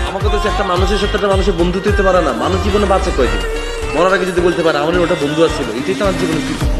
আমার কথা হচ্ছে একটা মানুষের সাথে একটা মানুষের বন্ধুত্ব হতে পারে না। মানুষ জীবনে বাঁচে কয়দিন, মরার আগে যদি বলতে পারে আমার ওটা বন্ধু আছিল, এটাই তো আমার জীবনে